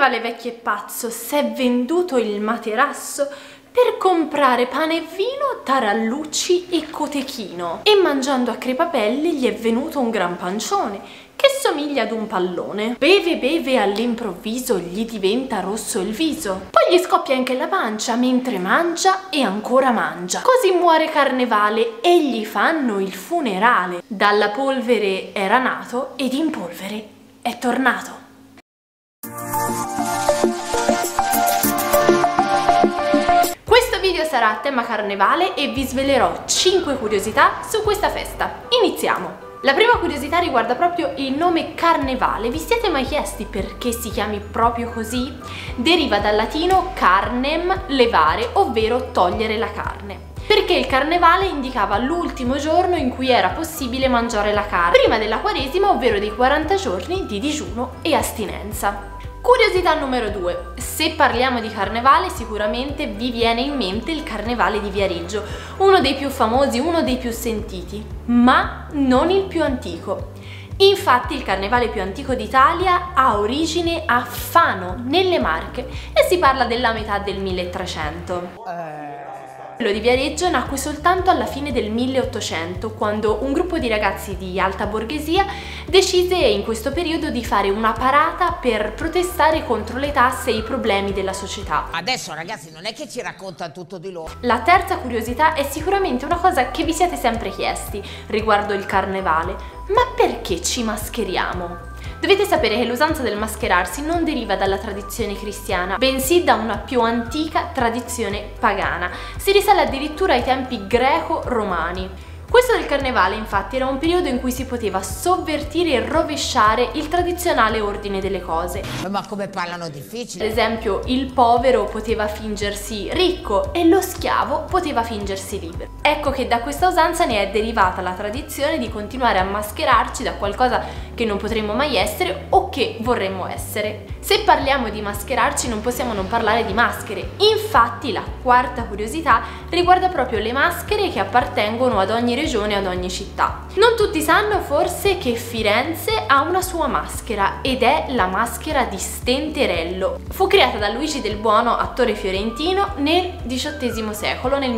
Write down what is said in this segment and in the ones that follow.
Carnevale vecchio e pazzo, s'è venduto il materasso per comprare pane e vino, tarallucci e cotechino. E mangiando a crepapelli gli è venuto un gran pancione che somiglia ad un pallone. Beve all'improvviso gli diventa rosso il viso. Poi gli scoppia anche la pancia mentre mangia e ancora mangia. Così muore Carnevale e gli fanno il funerale. Dalla polvere era nato ed in polvere è tornato. Questo video sarà a tema carnevale e vi svelerò 5 curiosità su questa festa. Iniziamo! La prima curiosità riguarda proprio il nome Carnevale. Vi siete mai chiesti perché si chiami proprio così? Deriva dal latino carnem, levare, ovvero togliere la carne. Perché il Carnevale indicava l'ultimo giorno in cui era possibile mangiare la carne, prima della Quaresima, ovvero dei 40 giorni di digiuno e astinenza. Curiosità numero 2. Se parliamo di Carnevale sicuramente vi viene in mente il Carnevale di Viareggio, uno dei più famosi, uno dei più sentiti, ma non il più antico. Infatti il Carnevale più antico d'Italia ha origine a Fano, nelle Marche, e si parla della metà del 1300. Quello di Viareggio nacque soltanto alla fine del 1800, quando un gruppo di ragazzi di alta borghesia decise in questo periodo di fare una parata per protestare contro le tasse e i problemi della società. Adesso ragazzi non è che ci racconta tutto di loro. La terza curiosità è sicuramente una cosa che vi siete sempre chiesti riguardo il Carnevale: ma perché ci mascheriamo? Dovete sapere che l'usanza del mascherarsi non deriva dalla tradizione cristiana, bensì da una più antica tradizione pagana. Si risale addirittura ai tempi greco-romani. Questo del Carnevale, infatti, era un periodo in cui si poteva sovvertire e rovesciare il tradizionale ordine delle cose. Ma come parlano difficile! Ad esempio, il povero poteva fingersi ricco e lo schiavo poteva fingersi libero. Ecco che da questa usanza ne è derivata la tradizione di continuare a mascherarci da qualcosa che non potremmo mai essere o che vorremmo essere. Se parliamo di mascherarci non possiamo non parlare di maschere. Infatti la quarta curiosità riguarda proprio le maschere che appartengono ad ogni regione, ad ogni città. Non tutti sanno forse che Firenze ha una sua maschera ed è la maschera di Stenterello. Fu creata da Luigi del Buono, attore fiorentino, nel XVIII secolo, nel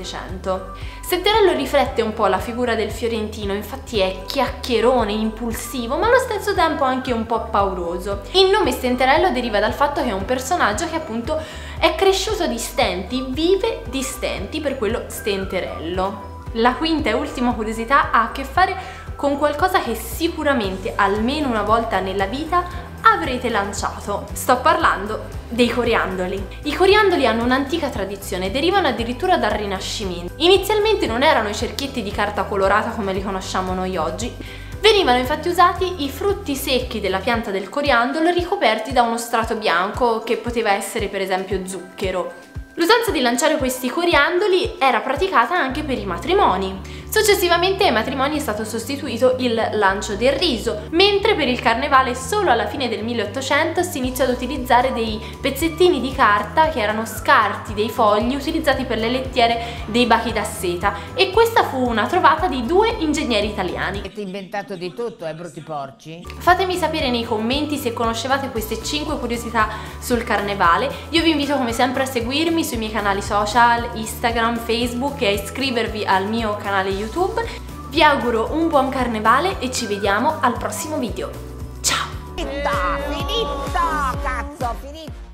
1700. Stenterello riflette un po' la figura del fiorentino, infatti è chiacchierone, impulsivo, ma allo stesso tempo anche un po' pauroso. Il nome Stenterello deriva dal fatto che è un personaggio che appunto è cresciuto di stenti, vive di stenti, per quello Stenterello. La quinta e ultima curiosità ha a che fare con qualcosa che sicuramente almeno una volta nella vita avrete lanciato. Sto parlando dei coriandoli. I coriandoli hanno un'antica tradizione, derivano addirittura dal Rinascimento. Inizialmente non erano i cerchietti di carta colorata come li conosciamo noi oggi. Venivano infatti usati i frutti secchi della pianta del coriandolo ricoperti da uno strato bianco che poteva essere per esempio zucchero. L'usanza di lanciare questi coriandoli era praticata anche per i matrimoni. Successivamente ai matrimoni è stato sostituito il lancio del riso, mentre per il Carnevale solo alla fine del 1800 si iniziò ad utilizzare dei pezzettini di carta che erano scarti dei fogli utilizzati per le lettiere dei bachi da seta, e questa fu una trovata di 2 ingegneri italiani. Avete inventato di tutto, brutti porci? Fatemi sapere nei commenti se conoscevate queste 5 curiosità sul Carnevale. Io vi invito come sempre a seguirmi sui miei canali social, Instagram, Facebook, e a iscrivervi al mio canale YouTube. Vi auguro un buon Carnevale e ci vediamo al prossimo video. Ciao! Finita! Finita! Cazzo, finita!